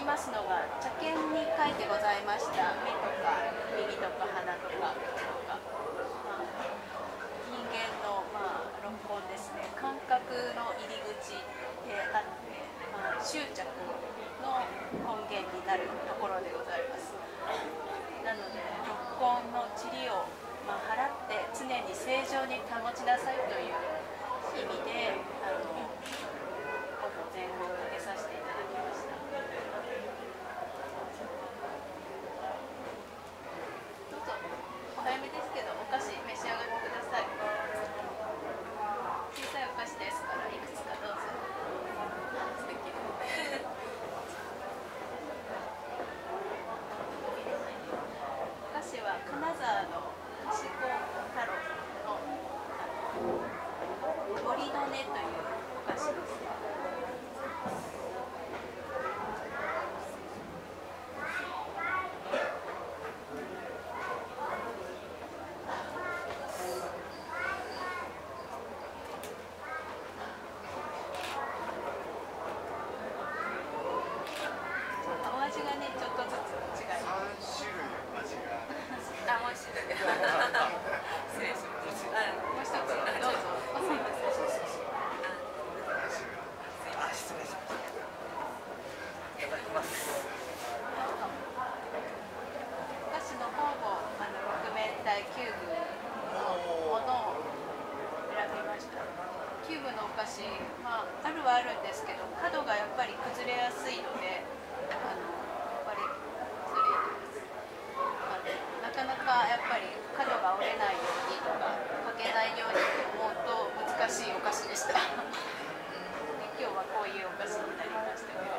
ますのが茶筅に書いてございました目とか耳とか鼻とか口とか、人間の六本ですね、感覚の入り口であって、執着の根源になるところでございます。なので六本の塵を払って常に正常に保ちなさいという意味でほぼ前後をかけさせていただきました。どうぞお早めですけどお菓子召し上がってください。小さいお菓子ですからいくつかどうぞ。素敵お菓子は金沢の菓子工太郎の森の根というお菓子です。お味がねちょっとずつ違います。3種類味がもう一種類失礼します。もう一つどうぞ。すいません。失礼します。いただきます。お菓子の方も六面体キューブのものを選びました。キューブのお菓子、あるはあるんですけど角がやっぱり崩れやすいのでやっぱりなかなかやっぱり角が折れないようにとか欠けないようにと思うと難しいお菓子でした今日はこういうお菓子になりましたけど、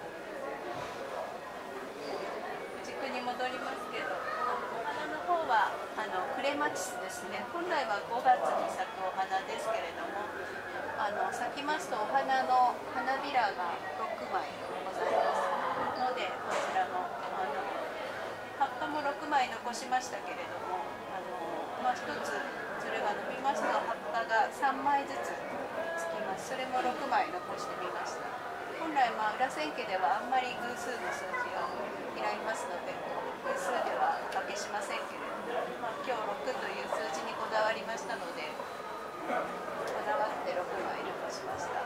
軸に戻りますけど、お花の方はクレマチスですね。本来は5月に咲くお花ですけれども、咲きますとお花の花びらが6枚ございますので、こちらも葉っぱも6枚残しましたけれども、1つそれが伸びますと葉っぱが3枚ずつつきます。それも6枚残してみました。本来裏千家ではあんまり偶数の数字を嫌いますので偶数ではおかけしませんけれども、今日6という数字にこだわりましたのでこだわって6枚残しました。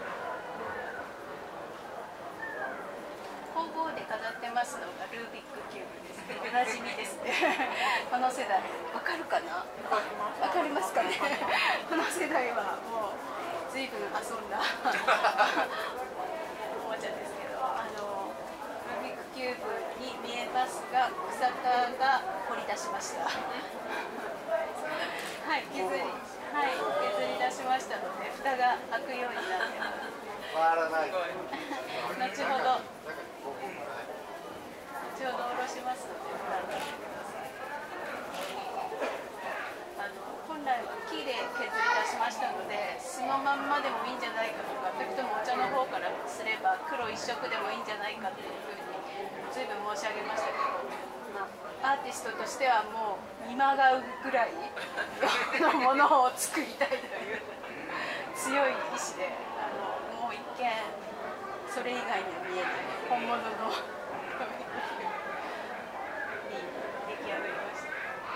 工房で飾ってますのがルービックキューブですね。おなじみですねこの世代わかるかな。わかりますかねこの世代はもう随分遊んだおもちゃですけど、ルービックキューブに見えますが草田が掘り出しましたはい削り出しましたので蓋が開くようになってます回らない後ほど下ろしますのでご覧になってください。本来は木で削り出しましたので素のまんまでもいいんじゃないかとか、時ともお茶の方からすれば黒一色でもいいんじゃないかというふうに随分申し上げましたけど、アーティストとしてはもう見まがうぐらいのものを作りたいという強い意志でもう一見それ以外には見えない本物の出来上がりました。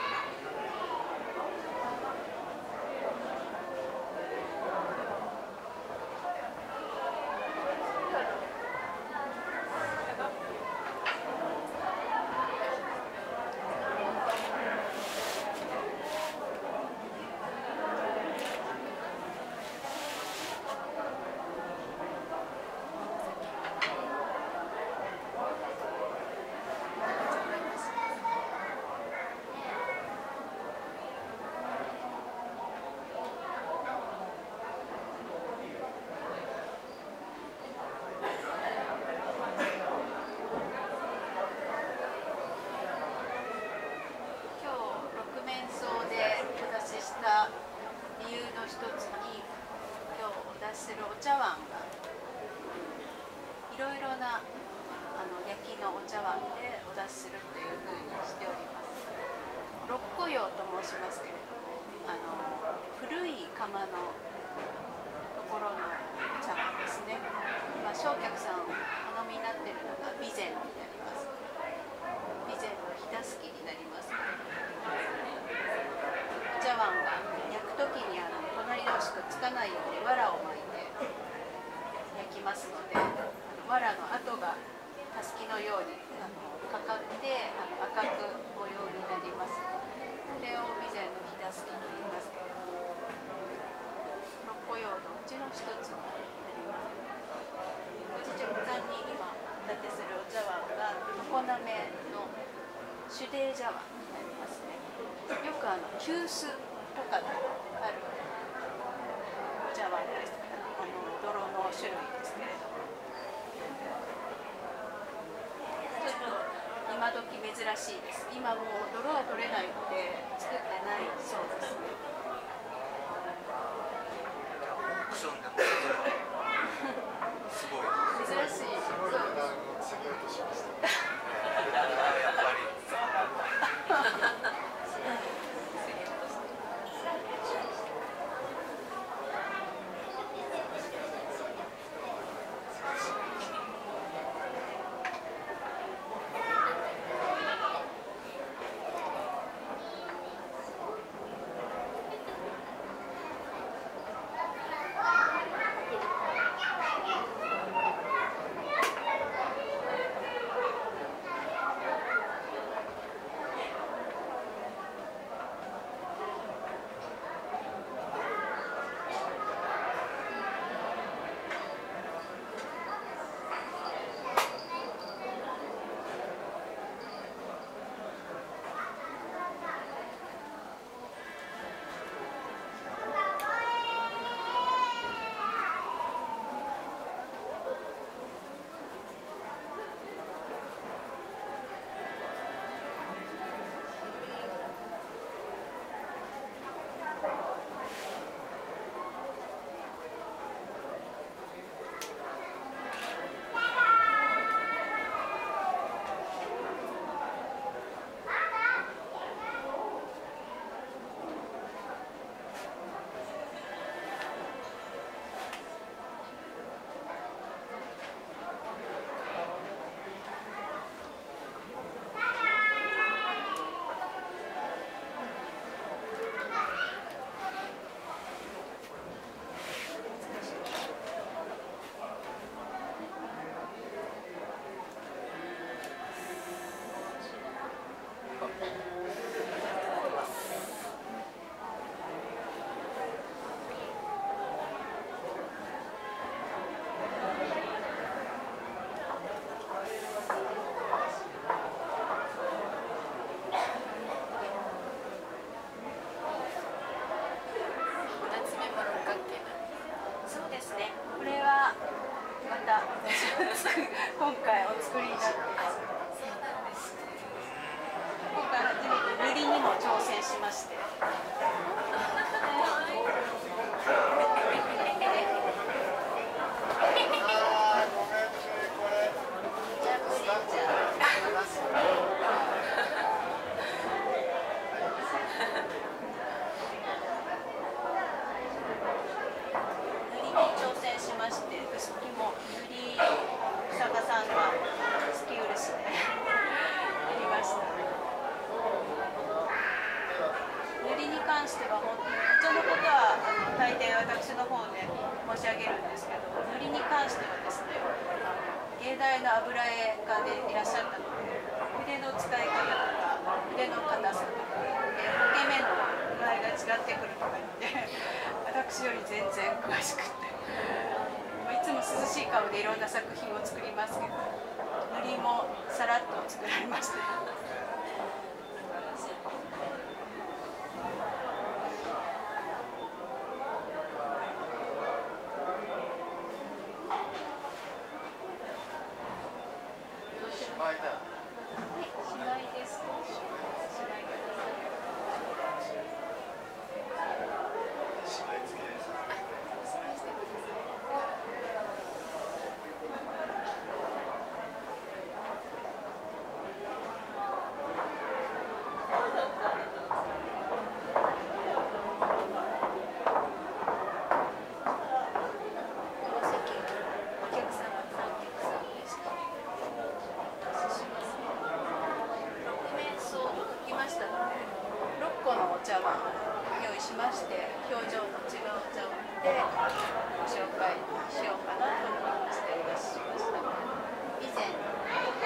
理由の一つに今日お出しするお茶碗がいろいろな焼きのお茶碗でお出しするというふうにしております。六古窯と申しますけれども、古い窯のところのお茶碗ですね。今正客さんお飲みになっているのが備前たすきのようにかかって赤く模様になります。これを備前のひだすきと言いますけれども、6個用のうちの一つになります。直感に今お立てするお茶碗が常滑の手泥茶碗になりますね。よく急須とかであるお茶碗です。泥の種類ですけれども、ちょっと今時珍しいです。今もう泥は取れないので作ってないそうですね。 すごい珍しい。 やっぱり今回お作りになって、今回初めて塗りにも挑戦しまして。大抵私の方で申し上げるんですけど、塗りに関してはですね、芸大の油絵家でいらっしゃったので、筆の使い方とか筆の硬さとか焦げ目の具合が違ってくるとか言って私より全然詳しくっていつも涼しい顔でいろんな作品を作りますけど、塗りもさらっと作られました。用意しまして、表情の違うお茶碗でご紹介しようかなと思いましてお出ししました。以前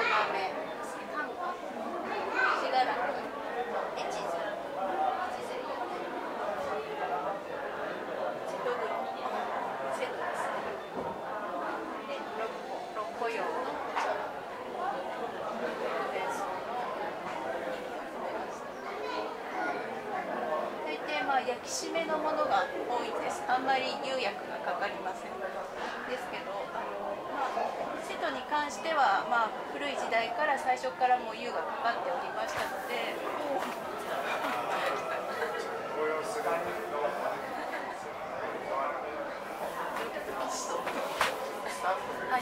焼き締めのものが多いんです。あんまり釉薬がかかりません。ですけど瀬戸に関しては、古い時代から最初からもう釉がかかっておりましたので。はい。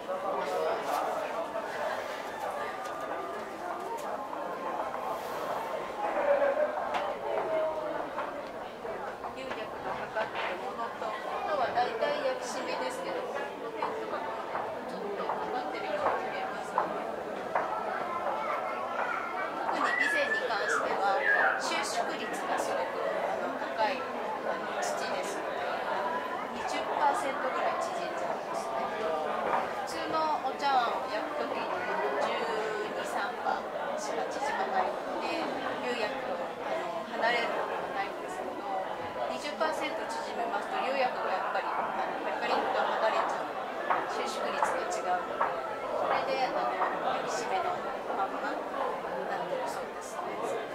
釉薬がかかっているものと、あとは大体焼き締めですけど、この辺とかもちょっとかかってるように見えますね。特に備前に関しては収縮率がすごく高い土ですので、20% ぐらい縮んじゃうんですね。普通のお茶碗を焼くときに12、3%しか縮まないので、釉薬と離れることはないんですけど、20% 縮めますと釉薬がやっぱりパリパリっと剥がれちゃう、収縮率が違うので、それで焼き締めのまんまなってるそうですね。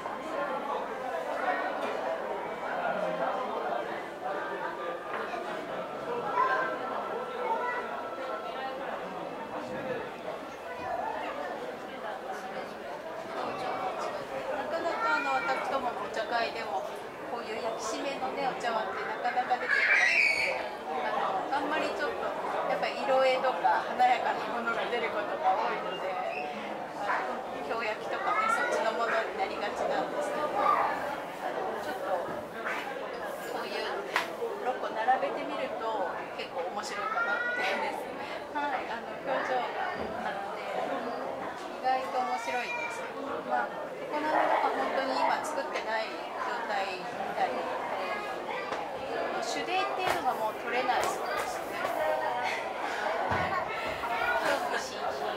私どものお茶会でもこういう焼き締めのねお茶碗ってなかなか出てこなくて、あんまりちょっとやっぱり色絵とか華やかなものが出ることが多いので、京焼きとかねそっちのものになりがちなんですけど、ちょっとこういう6個並べてみると結構面白いかなってですね、はい、表情があって意外と面白いんですけど、この辺とか本当に今作ってない状態みたいなので、手泥っていうのがもう取れないそうですね。興味津々。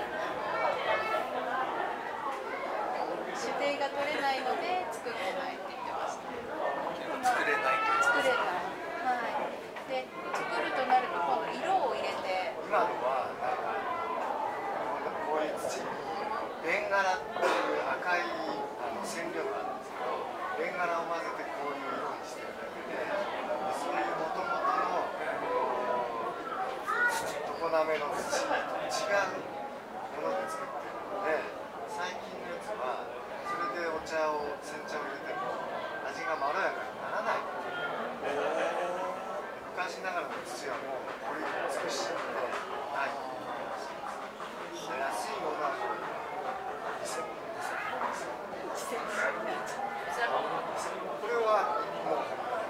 手泥が取れないので作ってないって言ってました。 作れない。 作れない。はい。で作るとなると今度色を入れて。 今のはこういう土にベンガラっていう赤い染料があるんですけど、ベンガラを混ぜてこういう色にしてるだけで、そういうもともとの常滑の土と違うもので作ってるので、最近のやつはそれで煎茶を入れても味がまろやかにならない。昔ながらの土はもうこれ美しいのでない。安いものはもうこれはもう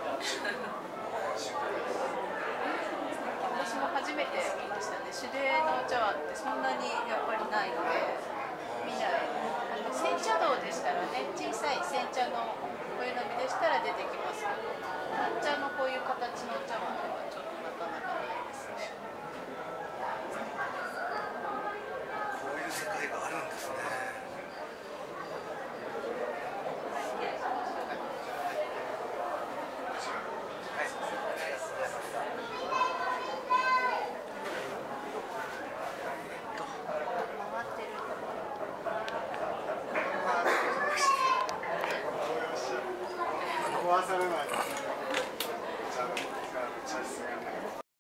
私も初めて見ましたね。手泥のお茶碗ってそんなにやっぱりないので見ない。煎茶道でしたらね、小さい煎茶のこういうのみでしたら出てきますけど、抹茶のこういう形のお茶碗では